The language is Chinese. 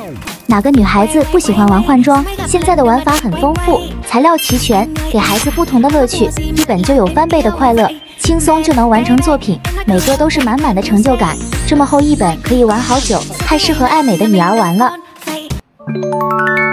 哪个女孩子不喜欢玩换装？现在的玩法很丰富，材料齐全，给孩子不同的乐趣，一本就有翻倍的快乐，轻松就能完成作品，每个都是满满的成就感。这么厚一本可以玩好久，太适合爱美的女儿玩了。